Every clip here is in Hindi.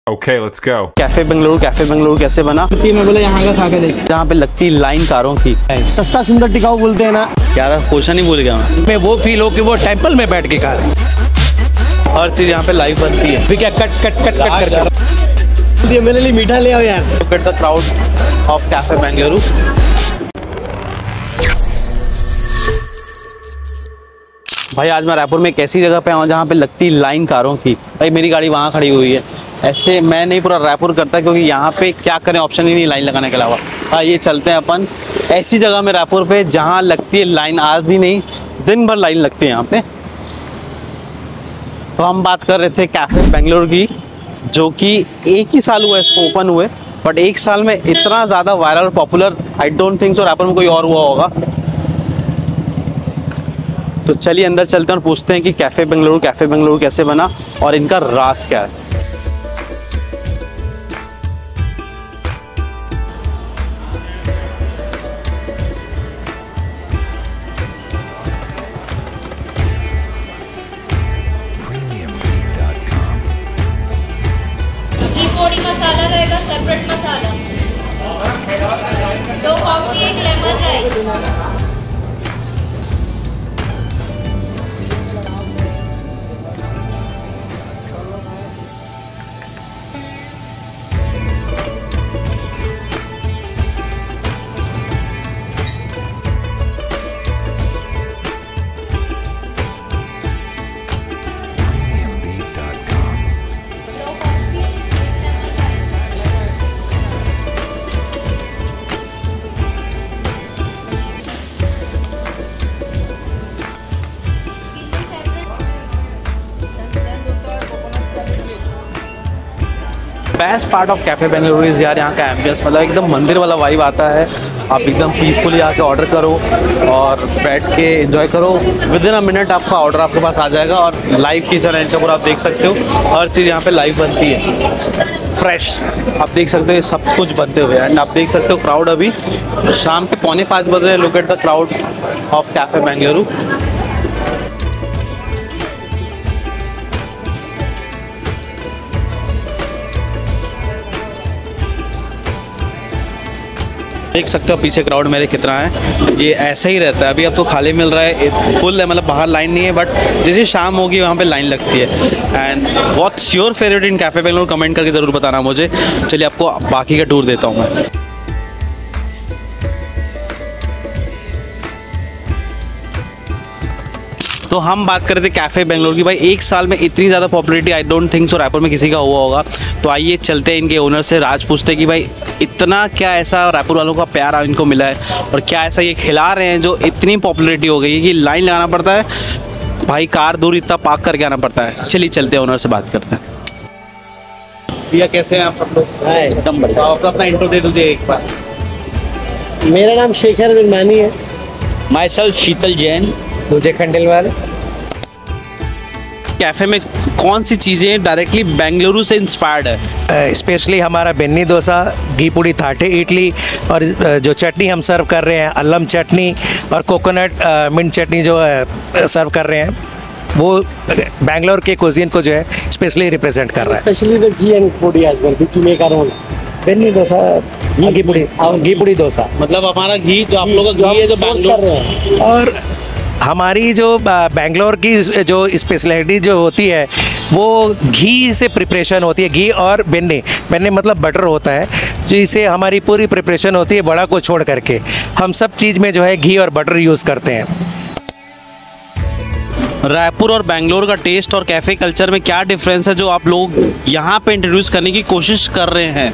Okay, let's go. Cafe Bengaluru कैसे बना? मैं बोला यहाँ का खा के देख। जहाँ पे लगती लाइन कारों की, सस्ता सुंदर टिकाऊ बोलते हैं ना। क्या था क्वेश्चन ही भूल गया मैं। वो फील हो कि वो टेंपल में बैठ के खा रहे हैं। हर चीज यहाँ पे लाइव बनती है। फिर क्या कट कर मेरे लिए मीठा ले आओ यार। Look at the crowd of cafe Bengaluru. भाई आज मैं रायपुर में एक ऐसी जगह पे आऊँ जहाँ पे लगती लाइन कारों की। भाई मेरी गाड़ी वहाँ खड़ी हुई है। ऐसे मैं नहीं पूरा रायपुर करता क्योंकि यहाँ पे क्या करें, ऑप्शन ही नहीं लाइन लगाने के अलावा। हाँ ये चलते हैं अपन ऐसी जगह में रायपुर पे जहाँ लगती है लाइन, आज भी नहीं दिन भर लाइन लगती है यहाँ पे। तो हम बात कर रहे थे कैफे बेंगलुरु की, जो कि एक ही साल हुआ इसको ओपन हुए, बट एक साल में इतना ज़्यादा वायरल और popular I don't think so Raipur में कोई और हुआ होगा। तो चलिए अंदर चलते हैं और पूछते हैं कि कैफे बेंगलुरु कैसे बना और इनका राज क्या है। घी मसाला रहेगा, separate masala, 2 coffee, 1 lemon rice. Best part of cafe Bengaluru is यार यहाँ का एम्बियंस, मतलब एकदम मंदिर वाला वाइब आता है। आप एकदम पीसफुली आके ऑर्डर करो और बैठ के एंजॉय करो। विद इन अ मिनट आपका ऑर्डर आपके पास आ जाएगा और लाइव किचन है इनका पूरा, आप देख सकते हो। हर चीज़ यहाँ पे लाइव बनती है, फ्रेश आप देख सकते हो, ये सब कुछ बनते हुए। एंड आप देख सकते हो क्राउड अभी शाम के 4:45 बज रहे हैं। Look at the crowd of cafe Bengaluru. देख सकते हो पीछे क्राउड मेरे कितना है। ये ऐसा ही रहता है। अभी अब तो खाली मिल रहा है, फुल है, मतलब बाहर लाइन नहीं है, बट जैसे शाम होगी वहाँ पे लाइन लगती है। And what's your favourite in cafe Bengaluru, comment करके ज़रूर बताना मुझे। चलिए आपको बाकी का टूर देता हूँ मैं। तो हम बात कर रहे थे कैफ़े बेंगलुरु की। भाई एक साल में इतनी ज़्यादा popularity I don't think so Raipur में किसी का हुआ होगा। तो आइए चलते हैं इनके ओनर से, राज पूछते कि भाई इतना क्या ऐसा रायपुर वालों का प्यार इनको मिला है और क्या ऐसा ये खिला रहे हैं जो इतनी पॉपुलैरिटी हो गई है कि लाइन लगाना पड़ता है, भाई कार दूर इतना पार्क करके आना पड़ता है। चलिए चलते हैं ओनर से बात करते हैं। भैया कैसे हैं आप सब लोग? एकदम बढ़िया। आप अपना इंट्रो दे दीजिए एक बार। मेरा नाम शेखर बिरमानी है। माई सेल्फ शीतल जैन, दूजे खंडेलवाल। कैफ़े में कौन सी चीज़ें डायरेक्टली बेंगलुरु से इंस्पायर्ड है? स्पेशली हमारा बेन्नी डोसा, घी पूड़ी थाटे इडली और जो चटनी हम सर्व कर रहे हैं, अल्लम चटनी और कोकोनट मिंट चटनी जो है सर्व कर रहे हैं, वो बेंगलोर के कुजीन को जो है स्पेशली रिप्रेजेंट कर रहा है। Specially the ghee and podi as well which we make our own. Benne dosa, ghee podi dosa, मतलब हमारा घी जो आप लोगों का घी है जो बेंगलुरु कर रहे हैं। और हमारी जो बेंगलोर की जो स्पेशलिटी जो होती है वो घी से प्रिपरेशन होती है। घी और बेन्नी मतलब बटर होता है, जिसे हमारी पूरी प्रिपरेशन होती है बड़ा को छोड़ करके। हम सब चीज़ में जो है घी और बटर यूज़ करते हैं। रायपुर और बेंगलोर का टेस्ट और कैफ़े कल्चर में क्या डिफरेंस है जो आप लोग यहाँ पे इंट्रोड्यूस करने की कोशिश कर रहे हैं?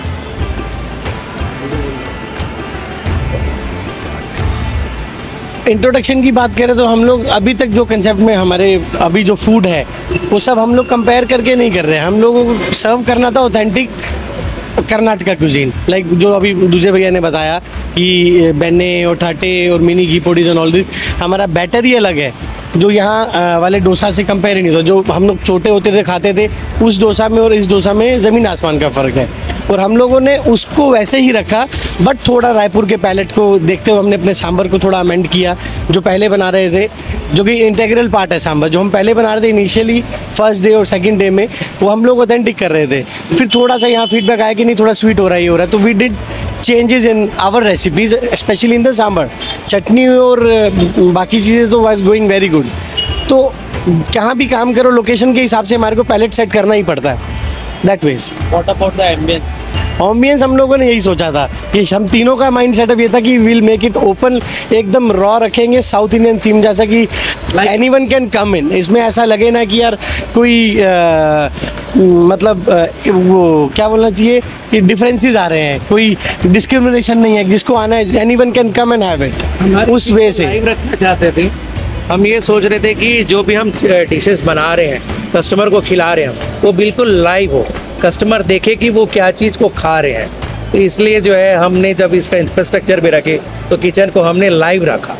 इंट्रोडक्शन की बात करें तो हम लोग अभी तक जो कंसेप्ट में हमारे अभी जो फूड है वो सब हम लोग कंपेयर करके नहीं कर रहे हैं। हम लोगों को सर्व करना था ऑथेंटिक कर्नाटका क्यूजीन, लाइक जो अभी दूसरे भैया ने बताया कि बेन्ने और ठाटे और mini ghee podis and all this. हमारा बैटर ही अलग है जो यहाँ वाले डोसा से कंपेयर ही नहीं था। जो हम लोग छोटे होते थे खाते थे, उस डोसा में और इस डोसा में ज़मीन आसमान का फ़र्क है। और हम लोगों ने उसको वैसे ही रखा, बट थोड़ा रायपुर के पैलेट को देखते हुए हमने अपने सांभर को थोड़ा अमेंड किया, जो पहले बना रहे थे, जो कि इंटीग्रल पार्ट है सांभर, जो हम पहले बना रहे थे इनिशियली फर्स्ट डे और सेकंड डे में, वो हम लोग ऑथेंटिक कर रहे थे। फिर थोड़ा सा यहाँ फीडबैक आया कि नहीं थोड़ा स्वीट हो रहा है, ये हो रहा है, तो we did changes in our recipes, specially in the sambar. Chutney और बाकी चीज़ें तो वाज गोइंग वेरी गुड। तो जहाँ भी काम करो लोकेशन के हिसाब से हमारे को पैलेट सेट करना ही पड़ता है, that way. What about the ambience? Ambience हम लोगों ने यही सोचा था कि हम तीनों का माइंड सेटअप ये था कि विल मेक इट ओपन, एकदम रॉ रखेंगे, साउथ इंडियन थीम जैसा कि एनीवन कैन कम इन। इसमें ऐसा लगे ना कि यार कोई मतलब वो क्या बोलना चाहिए कि डिफरेंसेस आ रहे हैं, कोई डिस्क्रिमिनेशन नहीं है, जिसको आना है anyone can come and have it, उस वे से लाइव रखना चाहते थे। हम ये सोच रहे थे कि जो भी हम डिशेस बना रहे हैं, कस्टमर को खिला रहे हैं, वो बिल्कुल लाइव हो, कस्टमर देखे कि वो क्या चीज़ को खा रहे हैं। तो इसलिए जो है हमने जब इसका इंफ्रास्ट्रक्चर भी रखे तो किचन को हमने लाइव रखा।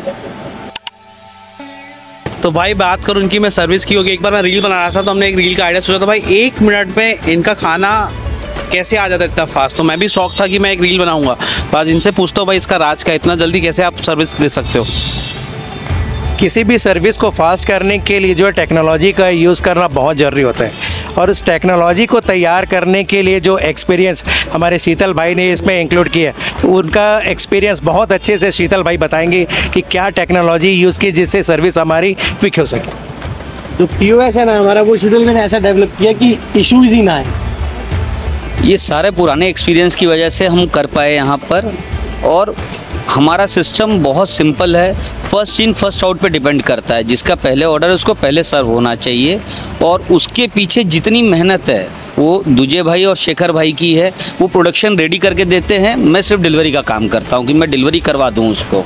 तो भाई बात करूँ उनकी, मैं सर्विस की होगी। एक बार मैं रील बना रहा था तो हमने एक रील का आइडिया सोचा था भाई 1 मिनट में इनका खाना कैसे आ जाता है इतना फास्ट। तो मैं भी शौक था कि मैं एक रील बनाऊंगा, तो आज इनसे पूछता हूँ भाई इसका राज का, इतना जल्दी कैसे आप सर्विस दे सकते हो? किसी भी सर्विस को फास्ट करने के लिए जो है टेक्नोलॉजी का यूज़ करना बहुत ज़रूरी होता है, और उस टेक्नोलॉजी को तैयार करने के लिए जो एक्सपीरियंस हमारे शीतल भाई ने इसमें इंक्लूड किया है, उनका एक्सपीरियंस बहुत अच्छे से शीतल भाई बताएंगे कि क्या टेक्नोलॉजी यूज़ की जिससे सर्विस हमारी क्विक हो सके। जो POS है ना हमारा, वो शीतल मैंने ऐसा डेवलप किया कि इश्यूज़ ही ना आए। ये सारे पुराने एक्सपीरियंस की वजह से हम कर पाए यहाँ पर, और हमारा सिस्टम बहुत सिंपल है, फर्स्ट इन फर्स्ट आउट पे डिपेंड करता है। जिसका पहले ऑर्डर है उसको पहले सर्व होना चाहिए, और उसके पीछे जितनी मेहनत है वो दूजे भाई और शेखर भाई की है। वो प्रोडक्शन रेडी करके देते हैं, मैं सिर्फ डिलीवरी का काम करता हूँ कि मैं डिलीवरी करवा दूँ उसको।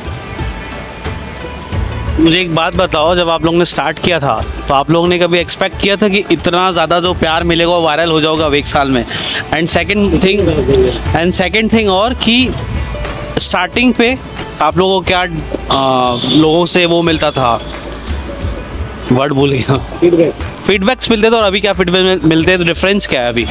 मुझे एक बात बताओ, जब आप लोगों ने स्टार्ट किया था तो आप लोगों ने कभी एक्सपेक्ट किया था कि इतना ज़्यादा जो प्यार मिलेगा वो वायरल हो जाएगा 1 साल में? एंड सेकंड थिंग और कि स्टार्टिंग पे आप लोगों को क्या लोगों से वो मिलता था, वर्ड भूल गया, फीडबैक्स मिलते थे, और अभी क्या फीडबैक मिलते हैं? तो डिफरेंस क्या है अभी?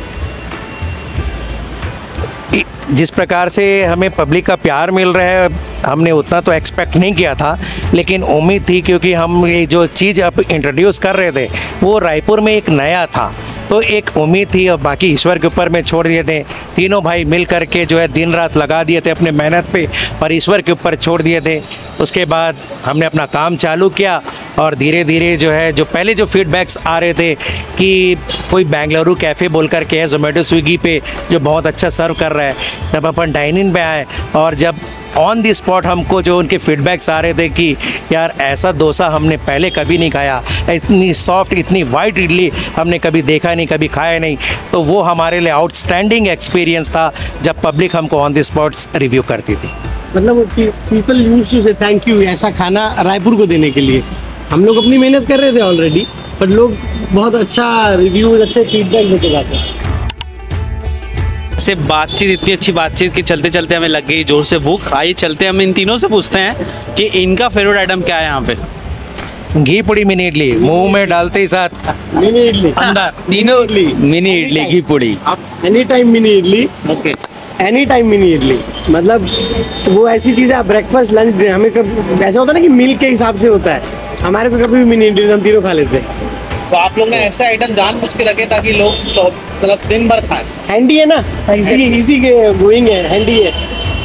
जिस प्रकार से हमें पब्लिक का प्यार मिल रहा है, हमने उतना तो एक्सपेक्ट नहीं किया था, लेकिन उम्मीद थी, क्योंकि हम ये जो चीज़ अब इंट्रोड्यूस कर रहे थे वो रायपुर में एक नया था, तो एक उम्मीद थी। और बाकी ईश्वर के ऊपर में छोड़ दिए थे। तीनों भाई मिल कर के जो है दिन रात लगा दिए थे अपने मेहनत पे, और ईश्वर के ऊपर छोड़ दिए थे। उसके बाद हमने अपना काम चालू किया, और धीरे धीरे जो है, जो पहले जो फीडबैक्स आ रहे थे कि कोई बेंगलुरु कैफ़े बोल कर के है जोमेटो स्विगी पे जो बहुत अच्छा सर्व कर रहा है, तब अपन डाइन इन पे आए, और जब ऑन दी स्पॉट हमको जो उनके फीडबैक्स आ रहे थे कि यार ऐसा डोसा हमने पहले कभी नहीं खाया, इतनी सॉफ्ट इतनी वाइट इडली हमने कभी देखा नहीं, कभी खाया नहीं, तो वो हमारे लिए आउटस्टैंडिंग एक्सपीरियंस था जब पब्लिक हमको ऑन दी स्पॉट्स रिव्यू करती थी। मतलब people used to say thank you ऐसा खाना रायपुर को देने के लिए। हम लोग अपनी मेहनत कर रहे थे ऑलरेडी, पर लोग बहुत अच्छा रिव्यूज, अच्छे फीडबैक देते जाते हैं। से बातचीत, इतनी अच्छी बातचीत कि चलते चलते हमें लग गई जोर से भूख। आइए चलते हम इन तीनों से पूछते हैं कि इनका फेवरेट आइटम क्या है यहाँ पे। घी पुड़ी मिनी इडली, मुंह में डालते ही साथ मिनी इडली अंदर तीनों idli, mini idli ghee podi, any time mini idli, okay, any time mini idli. मतलब वो ऐसी चीज़ है, मतलब लंच डिनर हमें कब ऐसा होता है ना कि मील के हिसाब से होता है, हमारे को कभी भी मिनी इडली हम तीनों खा लेते हैं। तो आप लोग ने ऐसे आइटम जानबूझ के रखे ताकि लोग मतलब दिन भर खाएं। हैंडी है ना, इजी के गोइंग है, हैंडी है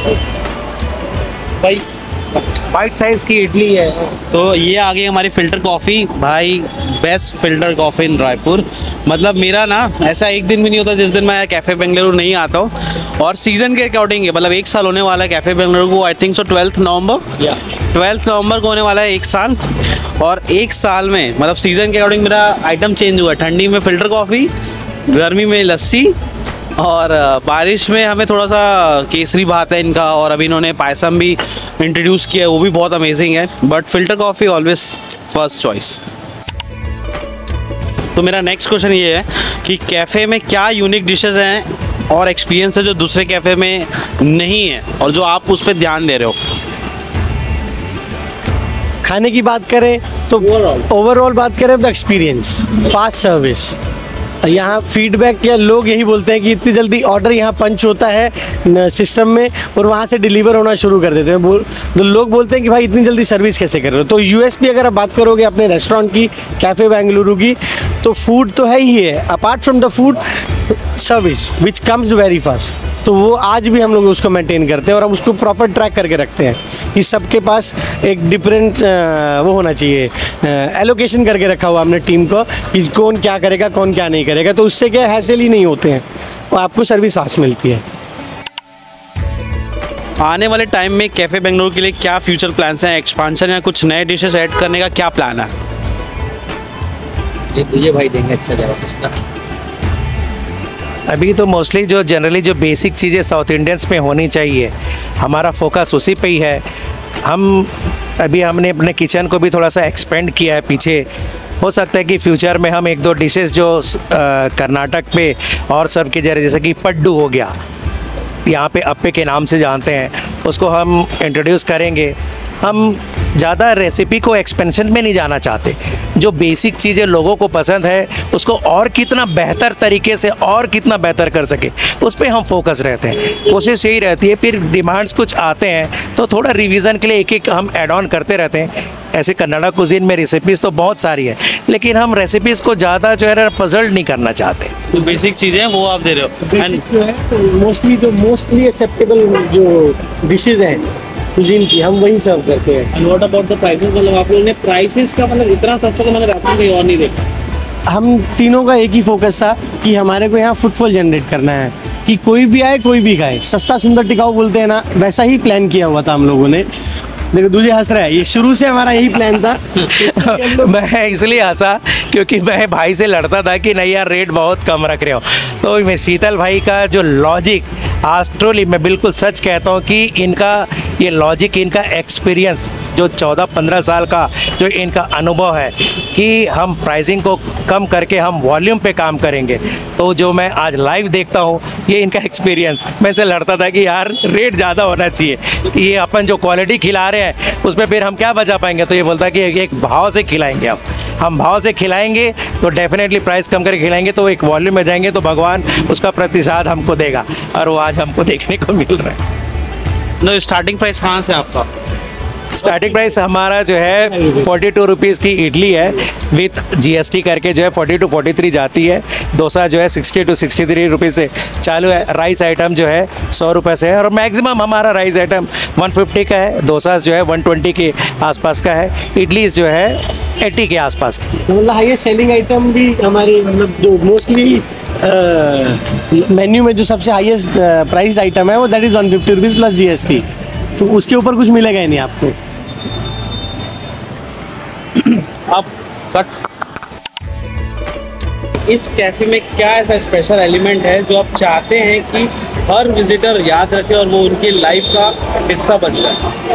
भाई। वाइट साइज की इडली है। तो ये आ गई हमारी फ़िल्टर कॉफ़ी, भाई best filter coffee in Raipur. मतलब मेरा ना ऐसा एक दिन भी नहीं होता जिस दिन मैं कैफ़े बेंगलुरु नहीं आता हूँ, और सीज़न के अकॉर्डिंग है। मतलब 1 साल होने वाला है कैफ़े बेंगलुरु को, आई थिंक सो 12 नवंबर को होने वाला है 1 साल। और 1 साल में मतलब सीज़न के अकॉर्डिंग मेरा आइटम चेंज हुआ है। ठंडी में फ़िल्टर कॉफ़ी, गर्मी में लस्सी, और बारिश में हमें थोड़ा सा केसरी भात है इनका, और अभी इन्होंने पायसम भी इंट्रोड्यूस किया है, वो भी बहुत अमेजिंग है। But filter coffee always first choice. तो मेरा नेक्स्ट क्वेश्चन ये है कि कैफ़े में क्या यूनिक डिशेस हैं और एक्सपीरियंस है जो दूसरे कैफ़े में नहीं है, और जो आप उस पर ध्यान दे रहे हो? खाने की बात करें तो ओवरऑल बात करें तो एक्सपीरियंस, फास्ट सर्विस, यहाँ फीडबैक क्या लोग यही बोलते हैं कि इतनी जल्दी ऑर्डर यहाँ पंच होता है सिस्टम में और वहाँ से डिलीवर होना शुरू कर देते हैं। तो लोग बोलते हैं कि भाई इतनी जल्दी सर्विस कैसे कर रहे हो। तो यूएसपी अगर आप बात करोगे अपने रेस्टोरेंट की, कैफ़े बेंगलुरु की, तो फूड तो है ही है, apart from the food service which comes very fast. तो वो आज भी हम लोग उसको मेंटेन करते हैं और हम उसको प्रॉपर ट्रैक करके रखते हैं कि सबके पास एक डिफरेंट वो होना चाहिए, एलोकेशन करके रखा हुआ हमने टीम को कि कौन क्या करेगा कौन क्या नहीं करेगा। तो उससे क्या हैसल ही नहीं होते हैं और आपको सर्विस फास्ट मिलती है। आने वाले टाइम में कैफ़े बेंगलुरु के लिए क्या फ्यूचर प्लान्स हैं, एक्सपांशन या कुछ नए डिशेस ऐड करने का क्या प्लान है? ये भाई देंगे अच्छा जवाब इसका। अभी तो मोस्टली जो जनरली जो बेसिक चीज़ें साउथ इंडियंस में होनी चाहिए, हमारा फोकस उसी पे ही है। हमने अपने किचन को भी थोड़ा सा एक्सपेंड किया है पीछे। हो सकता है कि फ्यूचर में हम एक दो डिशेस जो कर्नाटक पे और सर्व किए जा रहे, जैसे कि पड्डू हो गया, यहाँ पे अप्पे के नाम से जानते हैं, उसको हम इंट्रोड्यूस करेंगे। हम ज़्यादा रेसिपी को एक्सपेंशन में नहीं जाना चाहते। जो बेसिक चीज़ें लोगों को पसंद है उसको और कितना बेहतर तरीके से और कितना बेहतर कर सके उस पर हम फोकस रहते हैं। कोशिश यही रहती है, फिर डिमांड्स कुछ आते हैं तो थोड़ा रिवीजन के लिए एक एक हम ऐड ऑन करते रहते हैं। ऐसे कन्नड़ा कुजीन में रेसिपीज़ तो बहुत सारी है, लेकिन हम रेसिपीज़ को ज़्यादा जो है पजल्ड नहीं करना चाहते। तो बेसिक चीज़ें हैं वो आप दे रहे हो। एंड जो है तो मोस्टली एक्सेप्टेबल जो डिशेज हैं कुजीन की, हम वही सर्व करते हैं। And what about the prices? मतलब आप लोगों ने प्राइसेस का मतलब इतना सस्ता तो मैंने रैपर कहीं और नहीं देखा। हम तीनों का एक ही फोकस था कि हमारे को यहाँ फुटफॉल जनरेट करना है कि कोई भी आए कोई भी खाए। सस्ता सुंदर टिकाऊ बोलते हैं ना, वैसा ही प्लान किया हुआ था हम लोगों ने। देखो दूजे हंस रहा है, ये शुरू से हमारा यही प्लान था। मैं इसलिए हंसा क्योंकि मैं भाई से लड़ता था कि नहीं यार रेट बहुत कम रख रहे हो। तो मैं शीतल भाई का जो लॉजिक, आस्ट्रोली मैं बिल्कुल सच कहता हूँ कि इनका ये लॉजिक, इनका एक्सपीरियंस जो 14-15 साल का जो इनका अनुभव है कि हम प्राइसिंग को कम करके हम वॉल्यूम पे काम करेंगे, तो जो मैं आज लाइव देखता हूँ ये इनका एक्सपीरियंस। मैं इनसे लड़ता था कि यार रेट ज़्यादा होना चाहिए, कि ये अपन जो क्वालिटी खिला रहे हैं उस पर फिर हम क्या बचा पाएंगे। तो ये बोलता है कि एक भाव से खिलाएंगे, हम भाव से खिलाएंगे तो डेफिनेटली प्राइस कम करके खिलाएंगे तो एक वॉल्यूम में जाएंगे तो भगवान उसका प्रतिसाद हमको देगा, और वो आज हमको देखने को मिल रहा है। नो, स्टार्टिंग प्राइस कहाँ से आपका? स्टार्टिंग प्राइस हमारा जो है 42 रुपीज़ की इडली है, विथ GST करके जो है 40 to 43 जाती है। डोसा जो है 60 to 63 रुपीज़ से चालू है। राइस आइटम जो है 100 रुपये से है, और मैक्सिमम हमारा राइस आइटम 150 का है। डोसा जो है 120 के आसपास का है। इडली जो है 80 के आसपास की। मतलब हाईएस्ट सेलिंग आइटम भी हमारी, मतलब जो मोस्टली मेन्यू में जो सबसे हाईएस्ट प्राइस आइटम है वो that is 150 rupees plus GST। तो उसके ऊपर कुछ मिलेगा ही नहीं आपको। आप कट इस कैफे में क्या ऐसा स्पेशल एलिमेंट है जो आप चाहते हैं कि हर विजिटर याद रखे और वो उनकी लाइफ का हिस्सा बन जाए?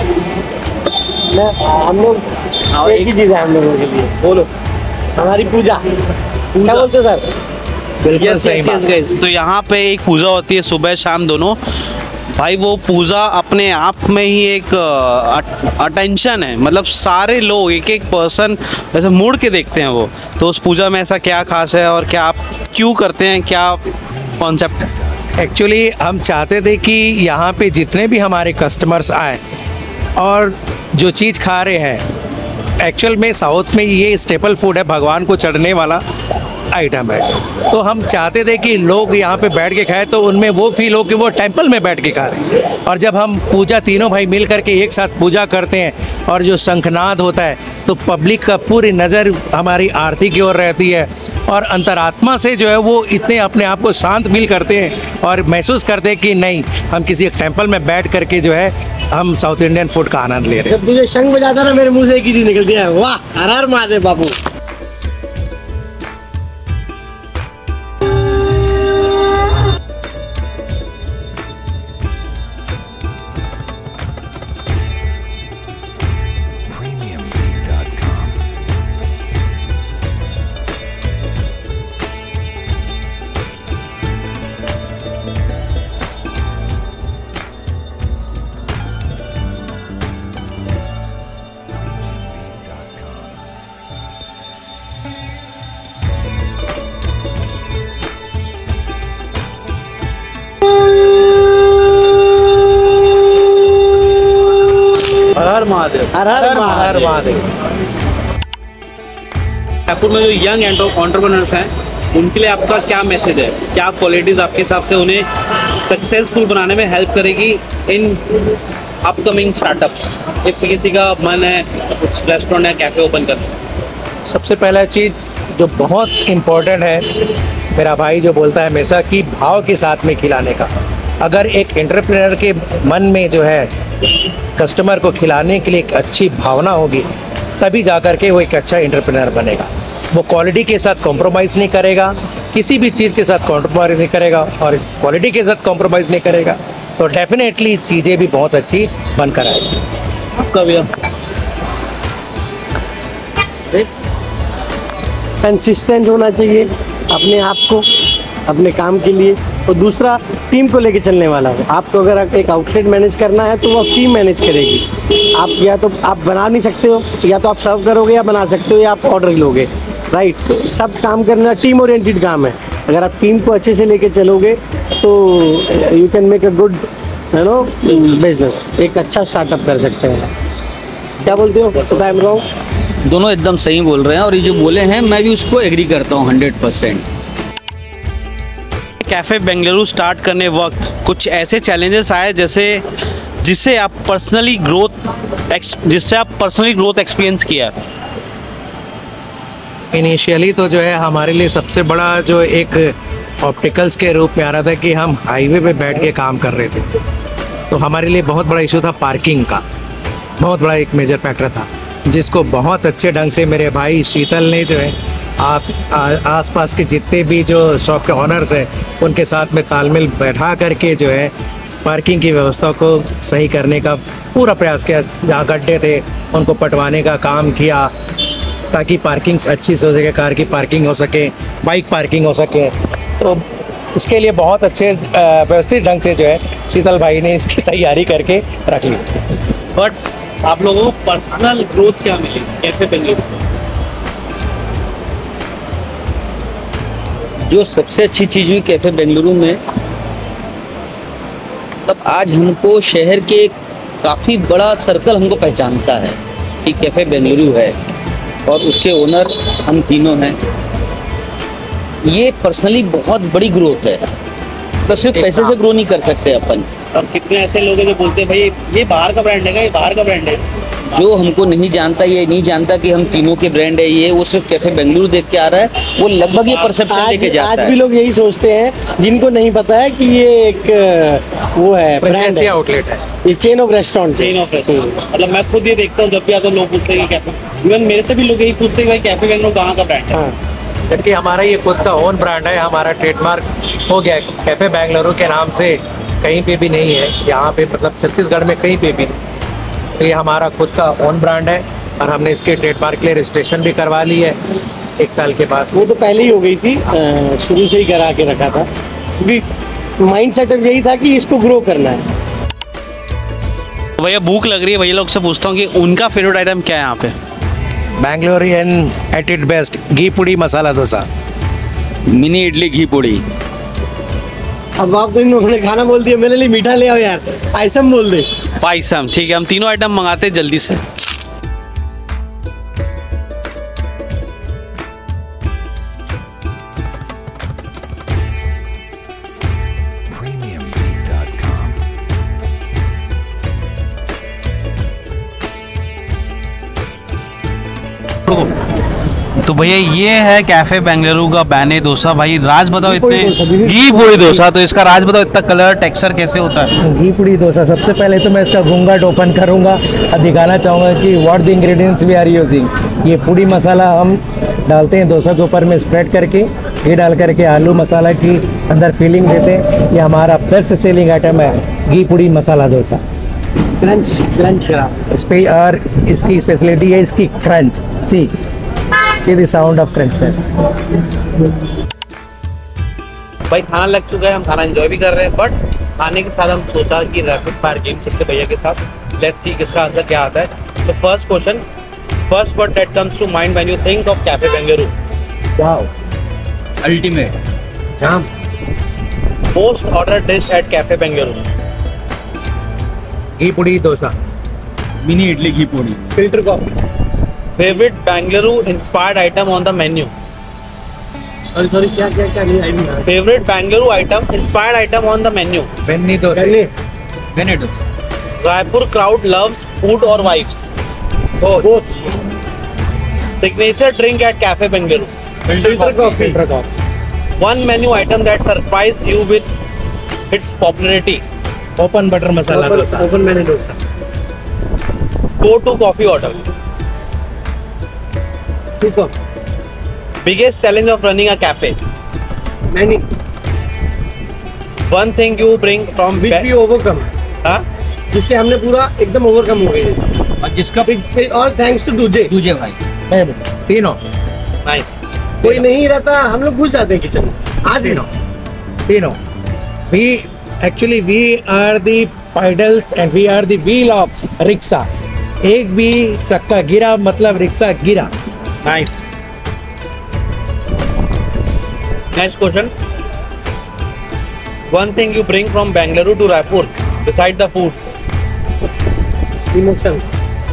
हम लोग एक ही चीज़ है हम लोगों के लिए, बोलो। हमारी पूजा। क्या बोलते हो सर? बिल्कुल सही बात। तो यहाँ पे एक पूजा होती है सुबह शाम दोनों। भाई वो पूजा अपने आप में ही एक अटेंशन है, मतलब सारे लोग एक एक पर्सन ऐसे मुड़ के देखते हैं वो। तो उस पूजा में ऐसा क्या खास है और क्या आप क्यों करते हैं, क्या कॉन्सेप्ट है? एक्चुअली हम चाहते थे कि यहाँ पे जितने भी हमारे कस्टमर्स आए और जो चीज़ खा रहे हैं, एक्चुअल में साउथ में ये स्टेपल फूड है, भगवान को चढ़ने वाला आइटम है। तो हम चाहते थे कि लोग यहाँ पे बैठ के खाए तो उनमें वो फील हो कि वो टेंपल में बैठ के खा रहे हैं। और जब हम पूजा तीनों भाई मिल करके एक साथ पूजा करते हैं और जो शंखनाद होता है तो पब्लिक का पूरी नज़र हमारी आरती की ओर रहती है, और अंतरात्मा से जो है वो इतने अपने आप को शांत फील करते हैं और महसूस करते हैं कि नहीं, हम किसी एक टेंपल में बैठ करके जो है हम साउथ इंडियन फूड का आनंद ले रहे हैं। जब तुझे शंख बजाता ना मेरे मुंह से एक ही चीज़ निकलती है, वाह हर हर महादेव बाबू। महादेव। हर हर हर महादेव। महादेव। रायपुर में जो यंग एंटरप्रेन्योर्स हैं उनके लिए आपका क्या मैसेज है? क्या क्वालिटीज़ आपके हिसाब से उन्हें सक्सेसफुल बनाने में हेल्प करेगी इन अपकमिंग स्टार्टअप्स? इफ किसी का मन है कुछ रेस्टोरेंट या कैफ़े ओपन करना, सबसे पहला चीज़ जो बहुत इम्पोर्टेंट है, मेरा भाई जो बोलता है हमेशा कि भाव के साथ में खिलाने का। अगर एक एंटरप्रेन्योर के मन में जो है कस्टमर को खिलाने के लिए एक अच्छी भावना होगी, तभी जा कर के वो एक अच्छा एंटरप्रेन्योर बनेगा। वो क्वालिटी के साथ कॉम्प्रोमाइज़ नहीं करेगा, किसी भी चीज़ के साथ कॉम्प्रोमाइज़ नहीं करेगा और क्वालिटी के साथ कॉम्प्रोमाइज़ नहीं करेगा, तो डेफिनेटली चीज़ें भी बहुत अच्छी बनकर आएगी। आपका भैया? कंसिस्टेंट होना चाहिए अपने आप को, अपने काम के लिए, और दूसरा टीम को लेके चलने वाला हो। आपको अगर एक आउटलेट मैनेज करना है तो वो टीम मैनेज करेगी। आप या तो आप बना नहीं सकते हो, या तो आप सर्व करोगे, या बना सकते हो, या आप ऑर्डर लोगे, राइट। तो सब काम करना टीम ओरिएंटेड काम है। अगर आप टीम को अच्छे से लेके चलोगे तो you can make a good business, एक अच्छा स्टार्टअप कर सकते हैं। क्या बोलते हो? तो आई एम रॉन्ग? दोनों एकदम सही बोल रहे हैं और ये जो बोले हैं मैं भी उसको एग्री करता हूँ 100%। कैफ़े बेंगलुरु स्टार्ट करने वक्त कुछ ऐसे चैलेंजेस आए जिससे आप पर्सनली ग्रोथ एक्सपीरियंस किया? इनिशियली तो जो है हमारे लिए सबसे बड़ा जो एक ऑप्टिकल्स के रूप में आ रहा था कि हम हाईवे पे बैठ के काम कर रहे थे, तो हमारे लिए बहुत बड़ा इशू था पार्किंग का। बहुत बड़ा एक मेजर फैक्टर था, जिसको बहुत अच्छे ढंग से मेरे भाई शीतल ने जो है आसपास के जितने भी जो शॉप के ऑनर्स हैं उनके साथ में तालमेल बैठा करके जो है पार्किंग की व्यवस्था को सही करने का पूरा प्रयास किया। जहाँ गड्ढे थे उनको पटवाने का काम किया ताकि पार्किंग अच्छी से हो सके, कार की पार्किंग हो सके, बाइक पार्किंग हो सके। तो इसके लिए बहुत अच्छे व्यवस्थित ढंग से जो है शीतल भाई ने इसकी तैयारी करके रख ली। बट आप लोगों को पर्सनल ग्रोथ क्या मिली कैफे बेंगलुरु? जो सबसे अच्छी चीज़ हुई कैफ़े बेंगलुरु में, तब आज हमको शहर के काफ़ी बड़ा सर्कल हमको पहचानता है कि कैफ़े बेंगलुरु है और उसके ओनर हम तीनों हैं। ये पर्सनली बहुत बड़ी ग्रोथ है। तो सिर्फ पैसे से ग्रो नहीं कर सकते अपन। और कितने ऐसे लोग हैं जो बोलते हैं भाई ये बाहर का ब्रांड है, ये बाहर का ब्रांड है। जो हमको नहीं जानता, ये नहीं जानता कि हम तीनों के ब्रांड है, ये वो सिर्फ कैफ़े बेंगलुरु देख के आ रहा है, वो लगभग ये परसेप्शन लेके जाता है। आज भी लोग यही सोचते हैं जिनको नहीं पता है कि ये एक वो है ब्रांड है, आउटलेट है, ये चेन ऑफ रेस्टोरेंट। मतलब मैं खुद ये देखता हूँ जब भी आता हूँ लोग पूछते हैं कि कैफे, इवन मेरे से भी लोग यही पूछते हैं भाई कैफे बेंगलुरु कहाँ का ब्रांड है। जबकि हमारा ये खुद का ओन ब्रांड है, हमारा ट्रेडमार्क हो गया कैफ़े बेंगलुरु के नाम से, कहीं पे भी नहीं है यहाँ पे, मतलब छत्तीसगढ़ में कहीं पे भी। तो ये हमारा खुद का ओन ब्रांड है और हमने इसके ट्रेडमार्क के लिए रजिस्ट्रेशन भी करवा ली है 1 साल के बाद। वो तो पहले ही हो गई थी, शुरू से ही करा के रखा था, क्योंकि माइंड सेटअप यही था कि इसको ग्रो करना है। भैया भूख लग रही है, भैया लोग से पूछता हूँ कि उनका फेवरेट आइटम क्या है यहाँ पे? Bangalorean at it best, ghee podi masala dosa, mini idli ghee podi. अब आप तो इन लोगों ने खाना बोल दिया, मेरे लिए मीठा ले आओ यार, आइसम बोल दे। पाइसम, ठीक है, हम तीनों आइटम मंगाते हैं जल्दी से। तो भैया ये है कैफे बेंगलुरु का बैने डोसा। भाई राज बताओ, इतने घी पूड़ी डोसा, तो इसका राज बताओ, इतना कलर टेक्सचर कैसे होता है? घी पुड़ी डोसा, सबसे पहले तो मैं इसका घूंघट ओपन करूंगा और दिखाना चाहूँगा कि what the ingredients we are using. ये पुड़ी मसाला हम डालते हैं डोसा के ऊपर में स्प्रेड करके, घी डाल करके आलू मसाला की अंदर फीलिंग देते हैं। ये हमारा बेस्ट सेलिंग आइटम है घी पुड़ी मसाला डोसा। क्रंच क्रंच करा इस पे, और इसकी स्पेशलिटी है इसकी crunch. See the sound of crunch. भाई खाना लग चुका है, हम खाना एंजॉय भी कर रहे हैं, बट खाने के साथ हम सोचा कि रैपिड फायर गेम खेलते भैया के साथ। लेट्स सी किसका आंसर क्या आता है। तो first question, first word that comes to mind when you think of cafe Bengaluru? Wow, ultimate. Jam. Most order dish at cafe Bengaluru? Ghee podi dosa. Mini idli ghee podi. Filter coffee. Favourite Bengaluru inspired item on the menu. Sorry क्या क्या क्या नहीं आई। Favourite Bengaluru item inspired item on the menu. Benne dosa. वेनेटो। रायपुर क्राउड लव्स फूड और vibes. Both. Signature drink eight cafe Bengaluru. Filter coffee. One menu item that surprised you with its popularity. Open butter masala dosa. Open मैंने dosa. Go to coffee order. Super. Biggest challenge of running a cafe. Many. One thing you bring from which भी ओवरकम। हाँ? जिससे हमने पूरा एकदम ओवरकम हो गए। और जिसका ऑल थैंक्स टू दूजे। तुझे भाई तीनों। Nice. कोई नहीं रहता हम लोग घुस जाते हैं किचन में। आज तीनों। We actually we are the pedals and we are the wheel of rickshaw. एक भी चक्का गिरा मतलब रिक्शा गिरा। Nice. Next question. One thing you bring from Bengaluru to Raipur beside the food. Emotions.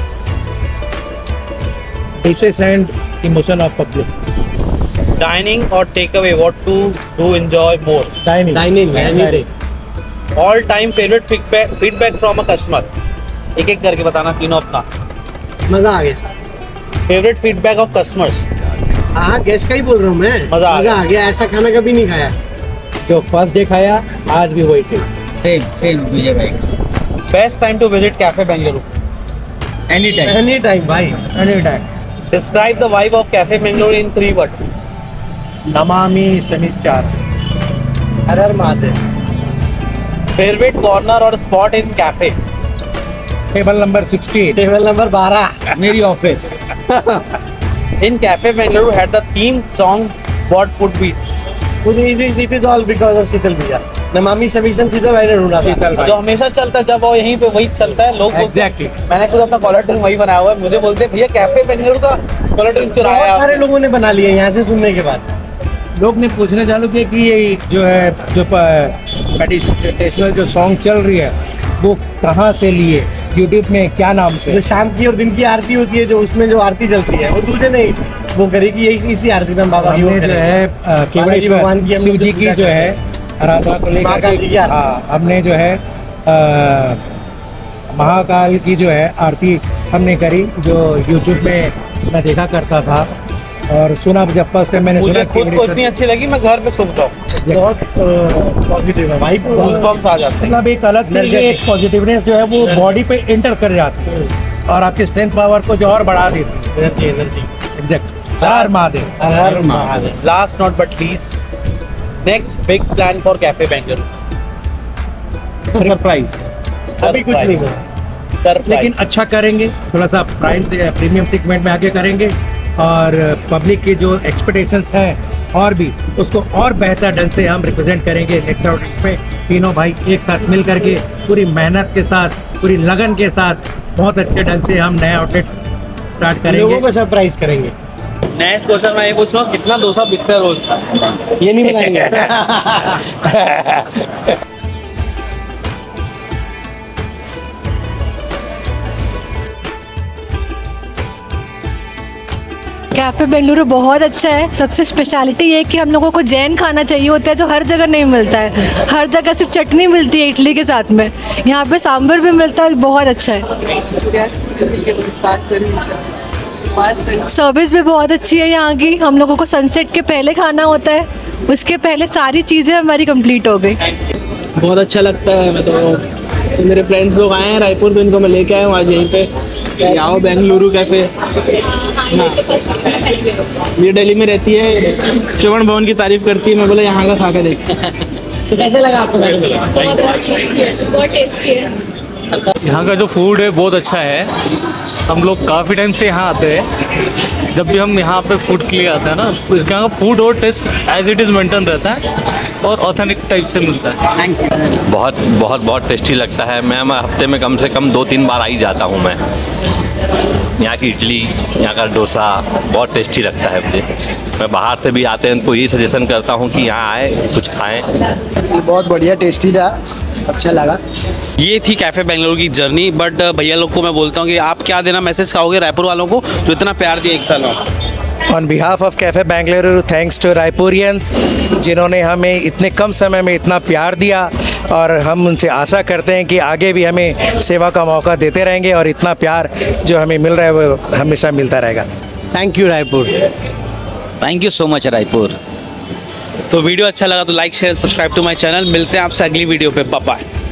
Dishes and emotion of public। Dining or takeaway, what to do enjoy more? Dining। Dining any day. All time favorite feedback from a customer. एक एक करके बताना तीनों अपना। मजा आ गया। Favorite feedback of customers. हाँ गैस का ही बोल रहा हूँ मैं। मजा आ गया। ऐसा खाना कभी नहीं खाया। जो फर्स्ट डे खाया आज भी वही टेस्ट। सेम तुझे भाई। Best time to visit Cafe Bengaluru. Any time. Any time भाई। Any time. Describe the vibe of Cafe Bengaluru in 3 words. नमामि शनिश्चार। हर हर Mahadev. Favorite corner or spot in cafe. Table number 68। Table number 12। मेरी office. In Cafe Bengaluru had the theme song. What would be? It is all because of Sheetal भैया। नमामि शमीशम शीतल भाई ने ढूंढा था। जो हमेशा चलता है जब वो यहीं पे वही चलता है लोग बोलते हैं- Exactly। मैंने खुद अपना कॉलर ड्रिंक वही बनाया हुआ है। मुझे बोलते हैं भैया कैफे बेंगलुरु का कॉलर ड्रिंक चुराया बहुत सारे आपने। लोगों ने बना लिए यहाँ से सुनने के बाद। लोग ने पूछना चालू किया कि ये जो है जो ट्रेडिशनल जो सॉन्ग चल रही है वो कहाँ से लिए, यूट्यूब में क्या नाम जो से। शाम की और दिन की आरती होती है जो उसमें जो आरती चलती है वो दूसरे नहीं वो करेगी इसी आरती में बाबा की वो हमने जो करेगी। है भगवान की केवलेश्वर हमने शिव जी जो की पूजा जो है आराधना को महाकाल जी की लेकर आरती। हाँ हमने जो है महाकाल की जो है आरती हमने करी जो यूट्यूब में मैं देखा करता था और सुना जब फर्स्ट टाइम मैंने मुझे सुना खुद को केवलेश्वर- इतनी अच्छी लगी मैं घर पे सुनता हूँ। बहुत पॉजिटिव है भाई। गूज़बम्प्स आ जाते हैं। मतलब एक अलग से ये एक पॉजिटिवनेस जो है वो बॉडी पे एंटर कर जाती है और आपकी स्ट्रेंथ पावर को जो और बढ़ा देती है। एनर्जी। एग्जैक्ट। हर महादेव। हर हर Mahadev. Last not but least, next big plan for Cafe Bengaluru. Surprise. अभी कुछ नहीं हुआ। Surprise. लेकिन अच्छा करेंगे, थोड़ा सा प्राइम से प्रीमियम सेगमेंट में आगे करेंगे और पब्लिक की जो एक्सपेक्टेशंस हैं और भी उसको और बेहतर ढंग से हम रिप्रेजेंट करेंगे नेक्स्ट आउटलेट में। तीनों भाई एक साथ मिल करके पूरी मेहनत के साथ पूरी लगन के साथ बहुत अच्छे ढंग से हम नया आउटलेट स्टार्ट लोगों करेंगे। को सरप्राइज करेंगे। नेक्स्ट क्वेश्चन मैं ये पूछूंगा कितना डोसा बिकता है रोज? ये नहीं बताएंगे। कैफ़े बेंगलुरु बहुत अच्छा है। सबसे स्पेशलिटी ये है कि हम लोगों को जैन खाना चाहिए होता है जो हर जगह नहीं मिलता है। हर जगह सिर्फ चटनी मिलती है इडली के साथ में, यहाँ पे सांभर भी मिलता है और बहुत अच्छा है। सर्विस भी बहुत अच्छी है यहाँ की। हम लोगों को सनसेट के पहले खाना होता है, उसके पहले सारी चीज़ें हमारी कंप्लीट हो गई। बहुत अच्छा लगता है। मैं तो मेरे फ्रेंड्स लोग आए हैं रायपुर तो इनको मैं लेके आया हूँ आज यहीं पे कि आओ बेंगलुरु कैफ़े। ये दिल्ली में रहती है, श्रवण भवन की तारीफ करती है। मैं बोला यहाँ का खा के देख। तो कैसे लगा आपको? बहुत टेस्टी है। यहाँ का जो फूड है बहुत अच्छा है। हम लोग काफ़ी टाइम से यहाँ आते हैं। जब भी हम यहाँ पे फूड के लिए आते हैं ना तो इसका यहाँ फूड और taste as it is maintain रहता है और ऑथेंटिक टाइप से मिलता है। बहुत बहुत बहुत टेस्टी लगता है। मैं हफ्ते में कम से कम 2-3 बार आ ही जाता हूँ मैं। यहाँ की इडली, यहाँ का डोसा बहुत टेस्टी लगता है मुझे। मैं बाहर से भी आते हैं उनको यही सजेशन करता हूँ कि यहाँ आए कुछ खाएं। ये बहुत बढ़िया टेस्टी था। अच्छा लगा। ये थी कैफ़े बेंगलुरु की जर्नी। बट भैया लोग को मैं बोलता हूँ कि आप क्या देना मैसेज खाओगे रायपुर वालों को जो इतना प्यार दिया 1 साल में? On behalf of cafe Bengaluru, thanks to Raipurians जिन्होंने हमें इतने कम समय में इतना प्यार दिया, और हम उनसे आशा करते हैं कि आगे भी हमें सेवा का मौका देते रहेंगे और इतना प्यार जो हमें मिल रहा है वो हमेशा मिलता रहेगा। Thank you Raipur. Thank you so much Raipur. तो वीडियो अच्छा लगा तो like share subscribe to my channel. मिलते हैं आपसे अगली वीडियो पे। Bye bye.